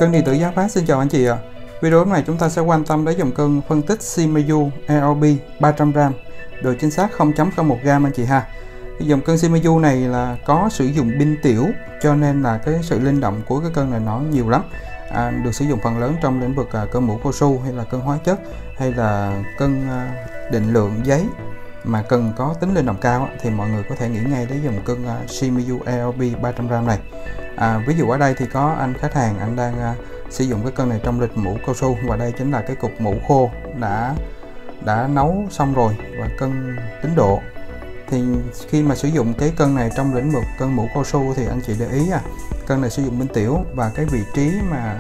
Cân điện tử Giá Phát xin chào anh chị ạ. Video này chúng ta sẽ quan tâm đến dòng cân phân tích Shimizu LB 300g, độ chính xác 0.01g anh chị ha. Cái dòng cân Shimizu này là có sử dụng pin tiểu, cho nên là cái sự linh động của cái cân này nó nhiều lắm. Được sử dụng phần lớn trong lĩnh vực cân mũ cao su hay là cân hóa chất hay là cân định lượng giấy mà cần có tính linh động cao thì mọi người có thể nghĩ ngay đến dòng cân Shimizu LB 300g này. Ví dụ ở đây thì có anh khách hàng anh đang sử dụng cái cân này trong lịch mũ cao su, và đây chính là cái cục mũ khô đã nấu xong rồi và cân tính độ. Thì khi mà sử dụng cái cân này trong lĩnh vực cân mũ cao su thì anh chị để ý cân này sử dụng pin tiểu, và cái vị trí mà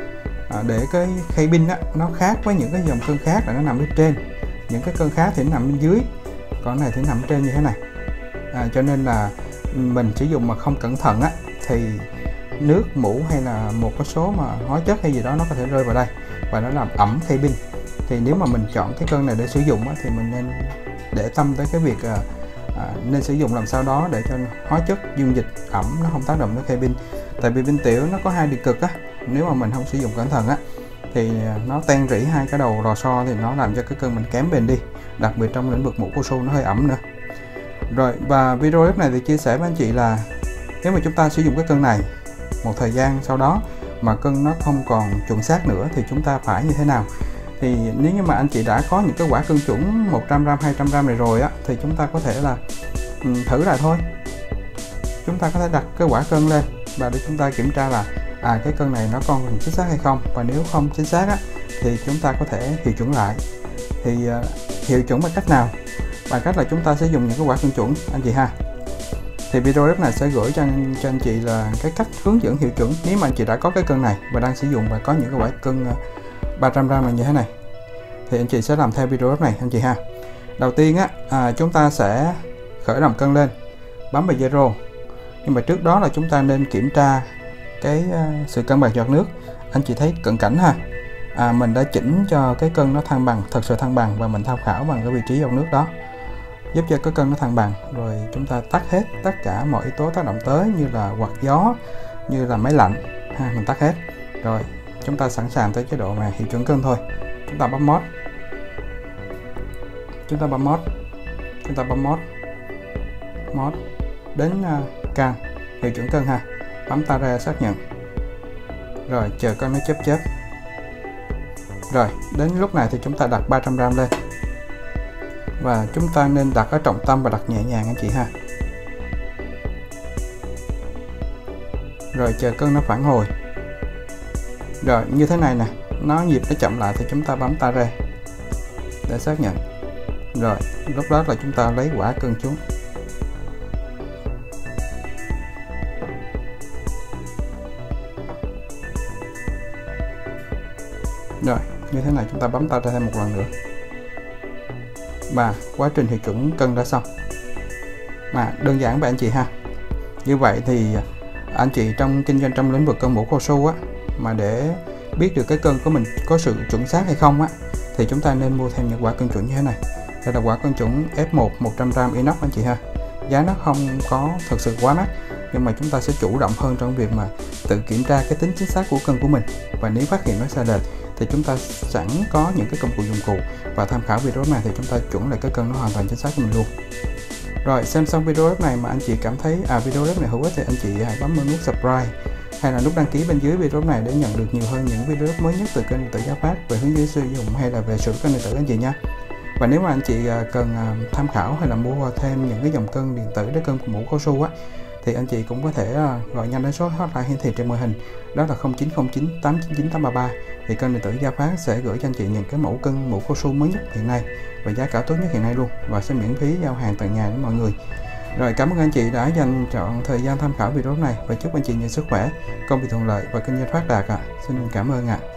để cái khay pin nó khác với những cái dòng cân khác là nó nằm bên trên, những cái cân khác thì nó nằm bên dưới, còn này thì nằm trên như thế này. Cho nên là mình sử dụng mà không cẩn thận thì nước mũ hay là một cái số mà hóa chất hay gì đó nó có thể rơi vào đây và nó làm ẩm khay pin. Thì nếu mà mình chọn cái cân này để sử dụng thì mình nên để tâm tới cái việc nên sử dụng làm sao đó để cho hóa chất dung dịch ẩm nó không tác động tới khay pin. Tại vì pin tiểu nó có hai điện cực nếu mà mình không sử dụng cẩn thận thì nó tan rỉ hai cái đầu lò xo, thì nó làm cho cái cân mình kém bền đi, đặc biệt trong lĩnh vực mũ cao su nó hơi ẩm nữa. Rồi, và video clip này thì chia sẻ với anh chị là nếu mà chúng ta sử dụng cái cân này một thời gian sau đó mà cân nó không còn chuẩn xác nữa thì chúng ta phải như thế nào. Thì nếu như mà anh chị đã có những cái quả cân chuẩn 100g, 200g này rồi thì chúng ta có thể là thử lại thôi. Chúng ta có thể đặt cái quả cân lên và để chúng ta kiểm tra là cái cân này nó còn chính xác hay không, và nếu không chính xác thì chúng ta có thể hiệu chuẩn lại. Thì hiệu chuẩn bằng cách nào? Bằng cách là chúng ta sẽ dùng những cái quả cân chuẩn anh chị ha. Thì video clip này sẽ gửi cho anh chị là cái cách hướng dẫn hiệu chuẩn nếu mà anh chị đã có cái cân này và đang sử dụng và có những cái quả cân 300g này như thế này. Thì anh chị sẽ làm theo video clip này anh chị ha. Đầu tiên chúng ta sẽ khởi động cân lên, bấm vào zero. Nhưng mà trước đó là chúng ta nên kiểm tra cái sự cân bằng giọt nước. Anh chị thấy cận cảnh mình đã chỉnh cho cái cân nó thăng bằng, thật sự thăng bằng, và mình tham khảo bằng cái vị trí giọt nước đó, giúp cho cái cân nó thăng bằng. Rồi chúng ta tắt hết tất cả mọi yếu tố tác động tới như là quạt gió, như là máy lạnh mình tắt hết. Rồi chúng ta sẵn sàng tới chế độ mà hiệu chuẩn cân thôi. Chúng ta bấm mode, chúng ta bấm mode đến can hiệu chuẩn cân bấm ta ra xác nhận, rồi chờ cân nó chớp. Rồi đến lúc này thì chúng ta đặt 300g lên, và chúng ta nên đặt ở trọng tâm và đặt nhẹ nhàng anh chị ha. Rồi chờ cân nó phản hồi. Rồi như thế này nè, nó nhịp nó chậm lại thì chúng ta bấm ta ra để xác nhận. Rồi lúc đó là chúng ta lấy quả cân xuống. Rồi như thế này chúng ta bấm ta ra thêm một lần nữa, và quá trình hiệu chuẩn cân đã xong. Đơn giản vậy anh chị ha. Như vậy thì anh chị trong kinh doanh trong lĩnh vực cân mũ cao su mà để biết được cái cân của mình có sự chuẩn xác hay không thì chúng ta nên mua thêm những quả cân chuẩn như thế này. Đây là quả cân chuẩn F1 100g inox anh chị ha. Giá nó không có thực sự quá mắc, nhưng mà chúng ta sẽ chủ động hơn trong việc mà tự kiểm tra cái tính chính xác của cân của mình, và nếu phát hiện nó sai lệch thì chúng ta sẵn có những cái công cụ dụng cụ và tham khảo video này thì chúng ta chuẩn lại cái cân nó hoàn toàn chính xác của mình luôn. Rồi xem xong video clip này mà anh chị cảm thấy video clip này hữu ích thì anh chị hãy bấm nút subscribe hay là nút đăng ký bên dưới video này để nhận được nhiều hơn những video clip mới nhất từ kênh điện tử Giá Phát về hướng dẫn sử dụng hay là về sửa cân điện tử anh chị nha. Và nếu mà anh chị cần tham khảo hay là mua thêm những cái dòng cân điện tử để cân của mũ cao su thì anh chị cũng có thể gọi nhanh đến số hotline hiển thị trên màn hình, đó là 0909 899 833. Thì kênh điện tử Giá Phát sẽ gửi cho anh chị những cái mẫu cân mũ cao su mới nhất hiện nay và giá cả tốt nhất hiện nay luôn, và sẽ miễn phí giao hàng tận nhà đến mọi người. Rồi cảm ơn anh chị đã dành chọn thời gian tham khảo video này, và chúc anh chị nhiều sức khỏe, công việc thuận lợi và kinh doanh phát đạt Xin cảm ơn